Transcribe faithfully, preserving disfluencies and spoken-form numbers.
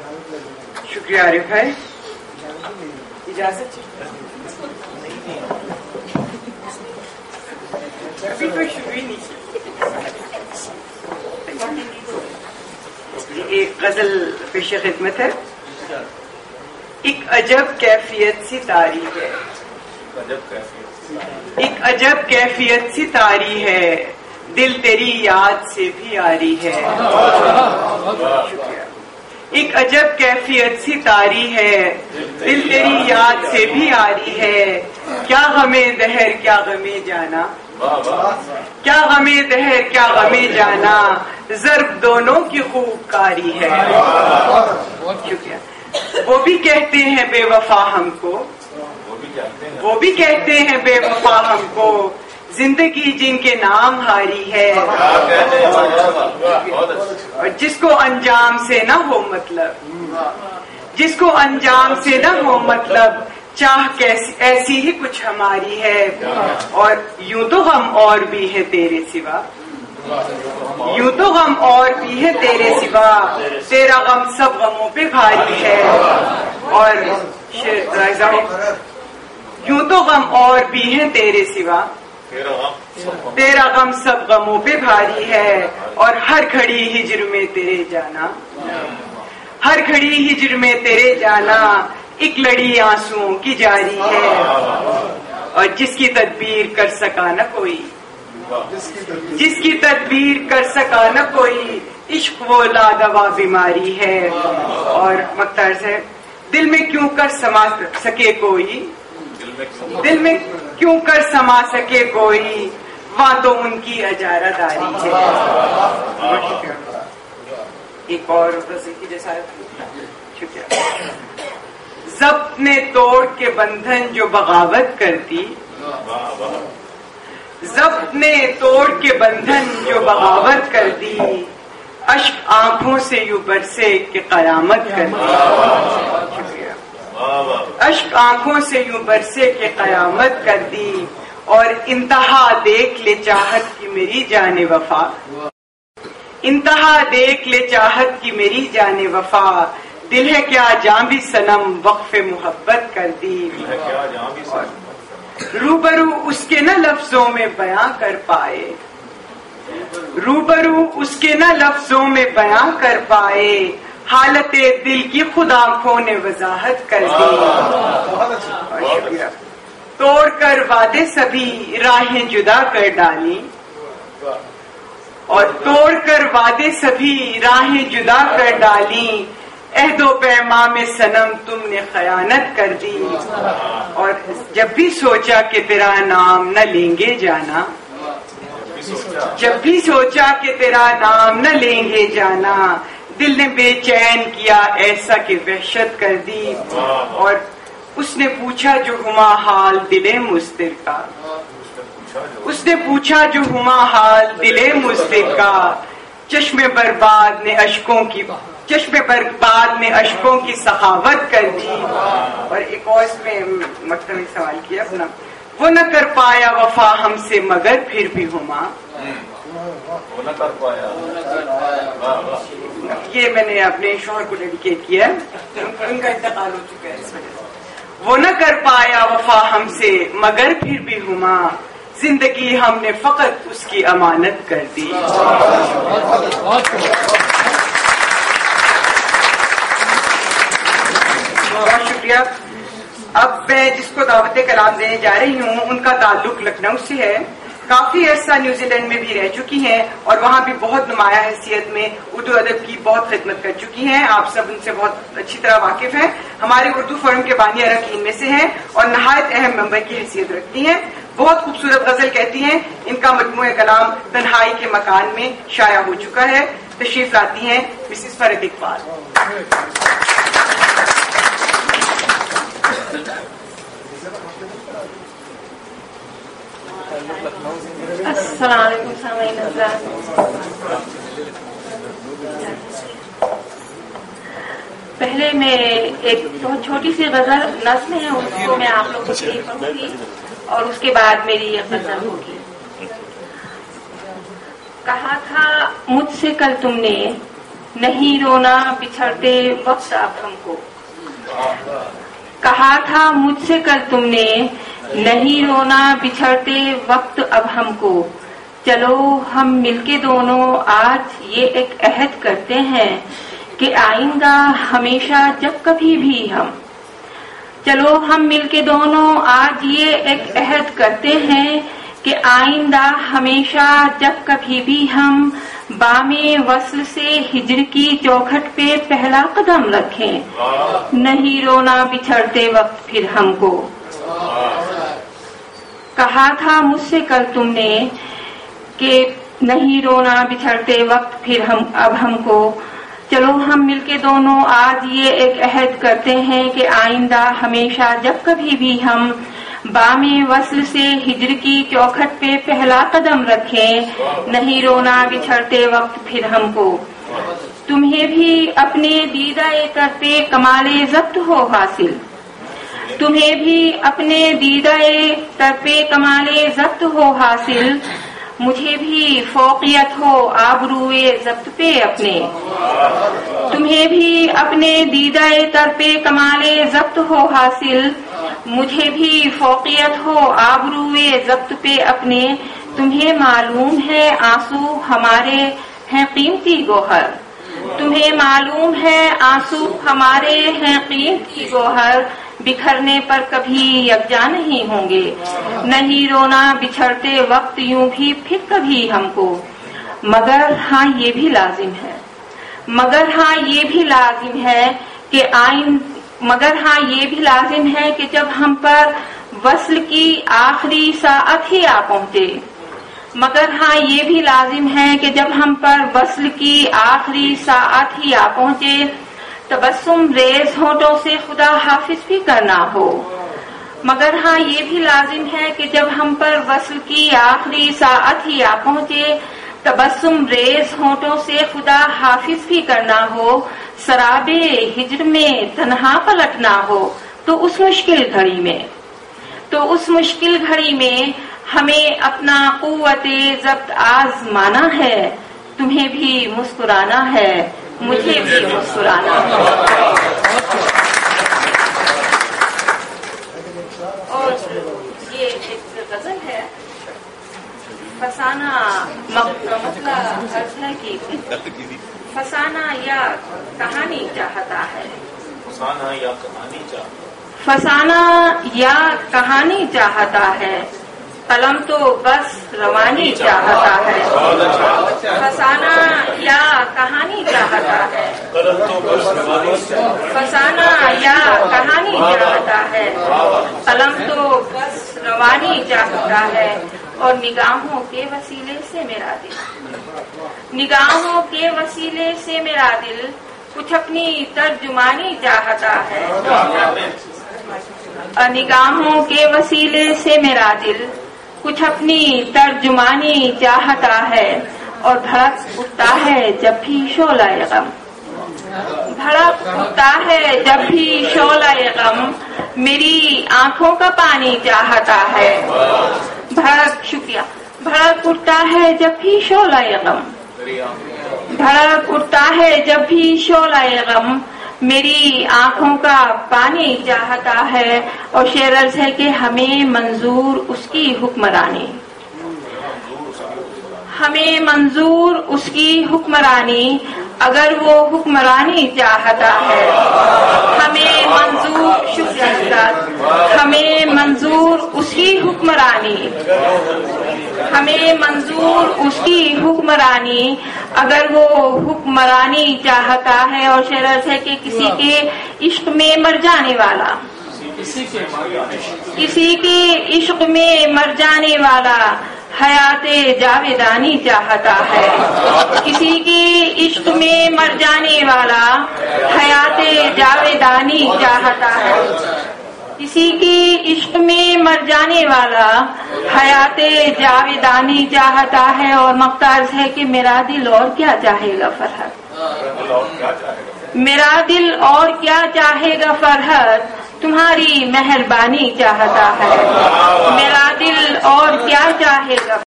شکریہ عارف بھائی. اجازت ابھی کوئی شروع ہی نہیں. ایک غزل پیش خدمت ہے. ایک عجب کیفیت سی طاری ہے، ایک عجب کیفیت سی طاری ہے، دل تیری یاد سے بھی آری ہے. شکریہ. ایک عجب کیفیت سی طاری ہے، دل تیری یاد سے بھی آری ہے. کیا غمِ دہر کیا غمِ جانا، کیا غمِ دہر کیا غمِ جانا، ضرب دونوں کی خوب کاری ہے. شکریہ. وہ بھی کہتے ہیں بے وفا ہم کو، وہ بھی کہتے ہیں بے وفا ہم کو، زندگی جن کے نام ہاری ہے. اور جس کو انجام سے نہ ہو مطلب، جس کو انجام سے نہ ہو مطلب، چاہ کیسی ایسی ہی کچھ ہماری ہے. اور یوں تو غم اور بھی ہے تیرے سوا، یوں تو غم اور بھی ہے تیرے سوا، تیرا غم سب غموں پہ بھاری ہے. اور یوں تو غم اور بھی ہے تیرے سوا، تیرا غم سب غموں پہ بھاری ہے. اور ہر گھڑی ہجر میں تیرے جانا، ہر گھڑی ہجر میں تیرے جانا، ایک لڑی آنسوؤں کی جاری ہے. اور جس کی تدبیر کر سکا نہ کوئی، جس کی تدبیر کر سکا نہ کوئی، عشق وہ لادوا بیماری ہے. اور مختار صاحب، دل میں کیوں کر سما سکے کوئی، دل میں کیوں کر سما سکے کوئی، وہاں تو ان کی اجارہ داری ہے. ایک اور کی جیسا. شکریہ. ضبط نے توڑ کے بندھن جو بغاوت کرتی، ضبط نے توڑ کے بندھن جو بغاوت کر دی، اشک آنکھوں سے یوں برسے کہ قیامت کر دی. اشک آنکھوں سے یوں برسے کہ قیامت کر دی. اور انتہا دیکھ لے چاہت کی میری جان وفا، انتہا دیکھ لے چاہت کی میری جان وفا، دل ہے کیا جاں بھی صنم وقف محبت کر دی. روبرو اس کے نہ لفظوں میں بیاں کر پائے، روبرو اس کے نہ لفظوں میں بیاں کر پائے، حالت دل کی خود آنکھوں نے وضاحت کر دی. توڑ کر وعدے سبھی راہیں جدا کر ڈالی، اور توڑ کر وعدے سبھی راہیں جدا کر ڈالی، عہد و پیما میں صنم تم نے خیانت کر دی. اور جب بھی سوچا کہ تیرا نام نہ لیں گے جانا، جب بھی سوچا کہ تیرا نام نہ لیں گے جانا، دل نے بے چین کیا ایسا کہ وحشت کر دی. اور اس نے پوچھا جو ہما حال دل مضطر کا، اس نے پوچھا جو ہما حال دل مضطر کا، چشم برباد نے اشکوں کی چشم برباد نے اشکوں کی سخاوت کر دی. اور ایک اور اس میں مکتب نے سوال کیا اپنا، وہ نہ کر پایا وفا ہم سے مگر پھر بھی ہما، وہ نہ کر پایا. یہ میں نے اپنے شوہر کو ڈیڈیکیٹ کیا، ان کا انتقال ہو چکا ہے اس وجہ سے. وہ نہ کر پایا وفا ہم سے مگر پھر بھی ہما، زندگی ہم نے فقط اس کی امانت کر دی. بہت شکریہ. اب میں جس کو دعوت کلام دینے جا رہی ہوں ان کا تعلق لکھنؤ سے ہے. کافی عرصہ نیوزی لینڈ میں بھی رہ چکی ہیں اور وہاں بھی بہت نمایاں حیثیت میں اردو ادب کی بہت خدمت کر چکی ہیں. آپ سب ان سے بہت اچھی طرح واقف ہیں. ہمارے اردو فورم کے بانی اراکین میں سے ہیں اور نہایت اہم ممبر کی حیثیت رکھتی ہیں. بہت خوبصورت غزل کہتی ہیں. ان کا مجموعہ کلام تنہائی کے مکان میں شائع ہو چکا ہے. تشریف لاتی ہیں مسز فرحت اقبال. السلام علیکم سامعین حضرات. پہلے میں ایک بہت چھوٹی سی غزل نظم ہے اس کو میں آپ لوگوں کے لیے پڑھوں گی اور اس کے بعد میری یہ غزل ہوگی. کہا تھا مجھ سے کل تم نے نہیں رونا بچھڑتے وقت اب ہم کو. کہا تھا مجھ سے کل تم نے نہیں رونا بچھڑتے وقت اب ہم کو. چلو ہم مل کے دونوں آج یہ ایک عہد کرتے ہیں کہ آئندہ ہمیشہ جب کبھی بھی ہم چلو ہم مل کے دونوں آج یہ ایک عہد کرتے ہیں کہ آئندہ ہمیشہ جب کبھی بھی ہم بام وصل سے ہجر کی چوکھٹ پہ پہلا قدم رکھیں. نہیں رونا بچھڑتے وقت پھر ہم کو. کہا تھا مجھ سے کل تم نے کہ نہیں رونا بچھڑتے وقت پھر ہم اب ہم کو. چلو ہم مل کے دونوں آج یہ ایک عہد کرتے ہیں کہ آئندہ ہمیشہ جب کبھی بھی ہم بام وصل سے ہجر کی چوکھٹ پہ پہلا قدم رکھیں. نہیں رونا بچھڑتے وقت پھر ہم کو. تمہیں بھی اپنے دیدہ تر پہ کمال ضبط ہو حاصل. تمہیں بھی اپنے دیدہ تر پہ کمال ضبط ہو حاصل. مجھے بھی فوقیت ہو آبروئے ضبط پہ اپنے. تمہیں بھی اپنے دیدہ تر پہ کمال ضبط ہو حاصل. مجھے بھی فوقیت ہو آبروئے ضبط پہ اپنے. تمہیں معلوم ہے آنسو ہمارے ہیں قیمتی گوہر. تمہیں معلوم ہے آنسو ہمارے ہیں قیمتی گوہر. بکھرنے پر کبھی یکجا نہیں ہوں گے. نہیں رونا بچھڑتے وقت یوں بھی پھر کبھی ہم کو. مگر ہاں یہ بھی لازم ہے مگر ہاں یہ بھی لازم ہے کہ آئین مگر ہاں یہ بھی لازم ہے کہ جب ہم پر وصل کی آخری ساعت ہی آ پہنچے. مگر ہاں یہ بھی لازم ہے کہ جب ہم پر وصل کی آخری ساعت ہی آ پہنچے تبسم ریز ہونٹوں سے خدا حافظ بھی کرنا ہو. مگر ہاں یہ بھی لازم ہے کہ جب ہم پر وصل کی آخری ساعت ہی آ پہنچے تبسم ریز ہونٹوں سے خدا حافظ بھی کرنا ہو. سراب ہجر میں تنہا پلٹنا ہو تو اس مشکل گھڑی میں تو اس مشکل گھڑی میں ہمیں اپنا قوت ضبط آزمانا ہے. تمہیں بھی مسکرانا ہے مجھے بھی مسکرانا ہے. اور یہ ایک غزل ہے. فسانہ مطلب عرض ہے کہ فسانہ یا کہانی چاہتا ہے. فسانہ یا کہانی چاہتا فسانہ یا کہانی چاہتا ہے. قلم تو بس روانی چاہتا ہے. فسانہ یا کہانی چاہتا ہے. فسانہ یا کہانی چاہتا ہے. قلم تو بس روانی چاہتا ہے. اور نگاہوں کے وسیلے سے میرا دل نگاہوں کے وسیلے سے میرا دل کچھ اپنی ترجمانی چاہتا ہے. اور نگاہوں کے وسیلے سے میرا دل کچھ اپنی ترجمانی چاہتا ہے. اور بھڑک اٹھتا ہے جب بھی شعلہ غم بھڑک اٹھتا ہے جب بھی شعلہ غم میری آنکھوں کا پانی چاہتا ہے. بھڑک شکریہ بھڑک اٹھتا ہے جب بھی شعلہ غم بھڑک اٹھتا ہے جب بھی شعلہ غم میری آنکھوں کا پانی چاہتا ہے. اور شعر عرض ہے کہ ہمیں منظور اس کی حکمرانی ہمیں منظور اس کی حکمرانی اگر وہ حکمرانی چاہتا ہے. ہمیں منظور شکریہ ہمیں منظور اس کی حکمرانی ہمیں منظور اس کی حکمرانی اگر وہ حکمرانی چاہتا ہے. اور شعر ہے کہ کسی کے عشق میں مر جانے والا کسی کے عشق میں مر جانے والا حیات جاویدانی چاہتا ہے. کسی کے عشق میں مر جانے والا حیات جاویدانی چاہتا ہے. کسی کے عشق میں مر جانے والا حیات جاویدانی چاہتا ہے. اور مقتاز ہے کہ میرا دل اور کیا چاہے گا فرحت میرا دل اور کیا چاہے گا فرحت تمہاری مہربانی چاہتا ہے. میرا دل اور کیا چاہے گا